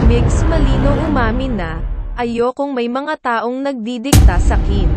Migs Malino umamin na, ayokong may mga taong nagdidikta sakin.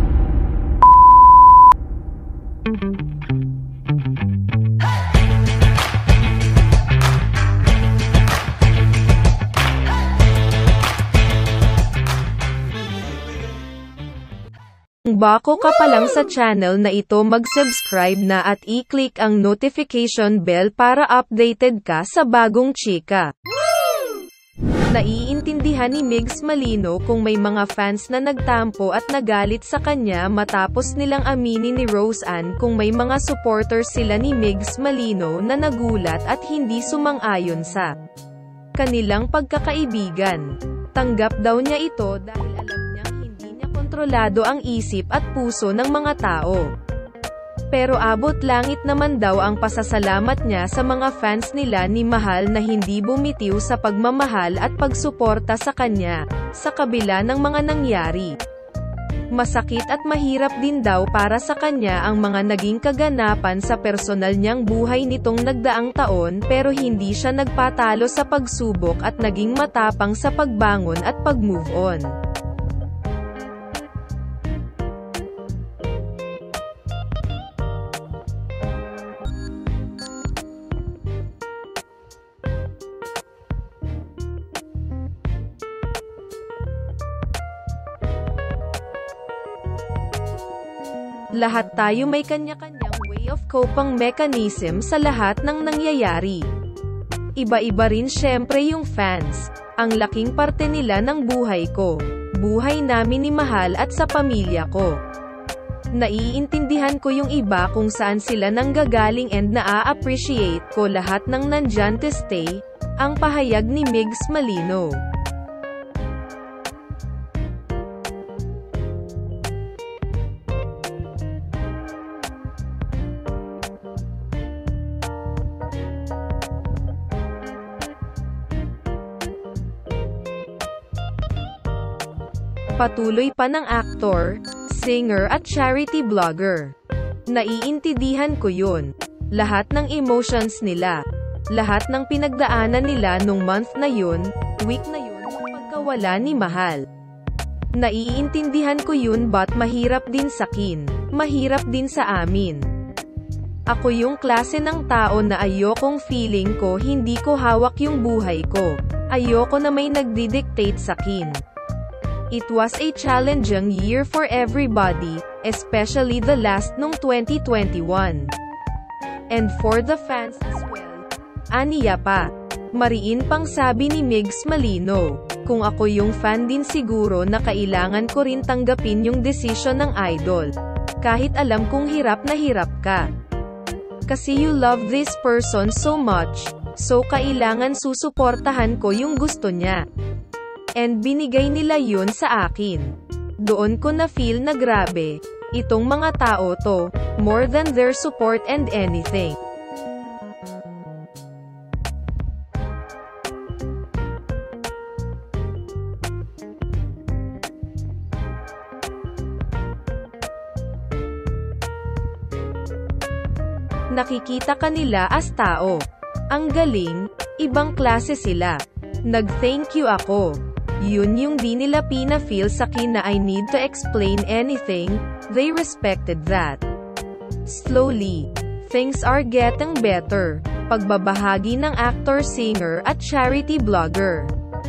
Kung bago ka pa lang sa channel na ito, mag-subscribe na at i-click ang notification bell para updated ka sa bagong chika. Naiintindihan ni Migs Malino kung may mga fans na nagtampo at nagalit sa kanya matapos nilang aminin ni Roseanne kung may mga supporters sila ni Migs Malino na nagulat at hindi sumang-ayon sa kanilang pagkakaibigan. Tanggap daw niya ito dahil alam niyang hindi niya kontrolado ang isip at puso ng mga tao. Pero abot langit naman daw ang pasasalamat niya sa mga fans nila ni Mahal na hindi bumitiw sa pagmamahal at pagsuporta sa kanya, sa kabila ng mga nangyari. Masakit at mahirap din daw para sa kanya ang mga naging kaganapan sa personal niyang buhay nitong nagdaang taon, pero hindi siya nagpatalo sa pagsubok at naging matapang sa pagbangon at pag-move on. Lahat tayo may kanya-kanyang way of coping mechanism sa lahat ng nangyayari. Iba-iba rin syempre yung fans. Ang laking parte nila ng buhay ko, buhay namin ni Mahal at sa pamilya ko. Naiintindihan ko yung iba kung saan sila nanggagaling and naa-appreciate ko lahat ng nandyan to stay, ang pahayag ni Migs Malino. Patuloy pa ng actor, singer at charity blogger. Naiintindihan ko yun. Lahat ng emotions nila. Lahat ng pinagdaanan nila nung month na yun, week na yun, pagkawala ni Mahal. Naiintindihan ko yun, but mahirap din sakin. Mahirap din sa amin. Ako yung klase ng tao na ayokong feeling ko hindi ko hawak yung buhay ko. Ayoko na may nagdidictate sakin. It was a challenging year for everybody, especially the last nung 2021. And for the fans as well. Aniya pa. Mariin pang sabi ni Migs Malino, kung ako yung fan din siguro na kailangan ko rin tanggapin yung desisyon ng idol. Kahit alam kong hirap na hirap ka. Kasi you love this person so much, so kailangan susuportahan ko yung gusto niya. And binigay nila yun sa akin. Doon ko na feel na grabe, itong mga tao to, more than their support and anything. Nakikita kanila as tao. Ang galing, ibang klase sila. Nag-thank you ako. Yun yung di nila pina-feel sakin na I need to explain anything, they respected that. Slowly, things are getting better. Pagbabahagi ng actor, singer at charity blogger.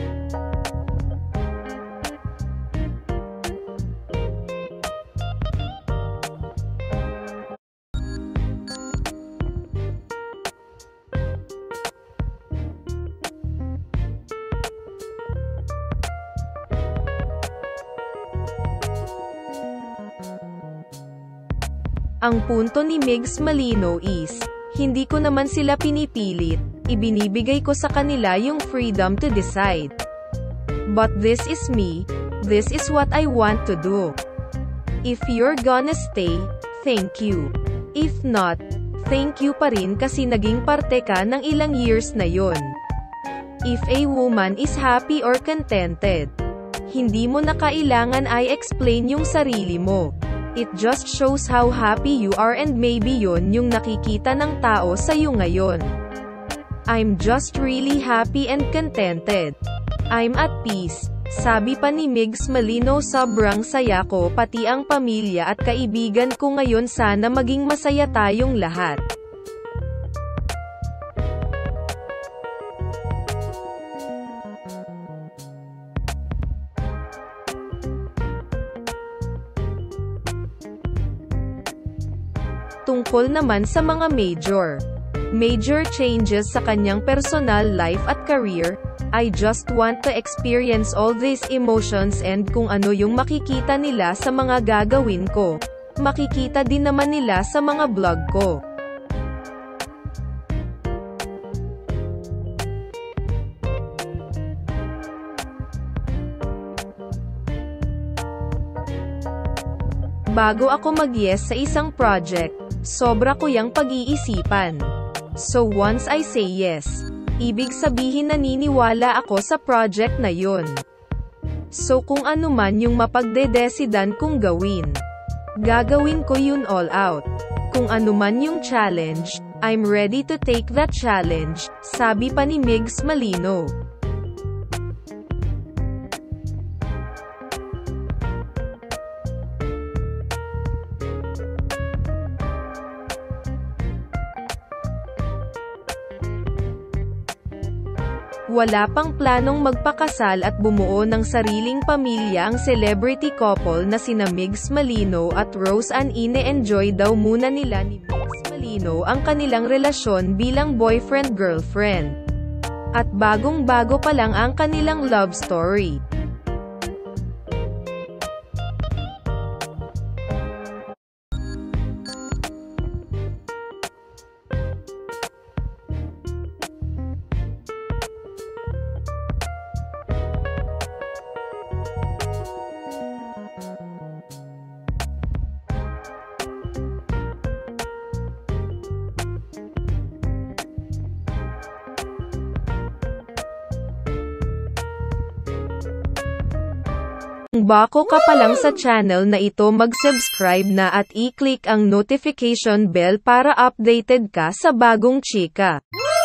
Ang punto ni Migs Malino is, hindi ko naman sila pinipilit, ibinibigay ko sa kanila yung freedom to decide. But this is me, this is what I want to do. If you're gonna stay, thank you. If not, thank you pa rin kasi naging parte ka ng ilang years na yon. If a woman is happy or contented, hindi mo na kailangan i-explain yung sarili mo. It just shows how happy you are and maybe yun yung nakikita ng tao sa'yo ngayon. I'm just really happy and contented. I'm at peace. Sabi pa ni Migs Malino, sobrang saya ko pati ang pamilya at kaibigan ko ngayon, sana maging masaya tayong lahat. Tungkol naman sa mga major changes sa kanyang personal life at career, I just want to experience all these emotions and kung ano yung makikita nila sa mga gagawin ko, makikita din naman nila sa mga vlog ko. Bago ako mag-yes sa isang project, sobra ko yang pag-iisipan. So once I say yes, ibig sabihin naniniwala ako sa project na yun. So kung ano man yung mapagdedesidan kong gawin, gagawin ko yun all out. Kung ano man yung challenge, I'm ready to take that challenge, sabi pa ni Migs Malino. Wala pang planong magpakasal at bumuo ng sariling pamilya ang celebrity couple na sina Migs Malino at Rose Ann. Ine-enjoy daw muna nila ni Migs Malino ang kanilang relasyon bilang boyfriend-girlfriend. At bagong-bago pa lang ang kanilang love story. Kung bago ka pa lang sa channel na ito, mag-subscribe na at i-click ang notification bell para updated ka sa bagong chika.